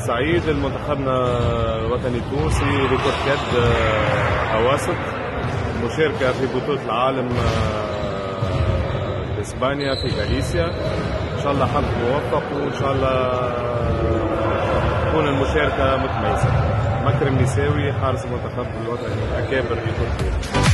سعيد لمنتخبنا الوطني التونسي لكرة يد أواسط، مشاركة في بطولة العالم في إسبانيا في غاليسيا. إن شاء الله حظ موفق، وإن شاء الله تكون المشاركة متميزة. مكرم نساوي حارس المنتخب الوطني أكابر في كرة اليد.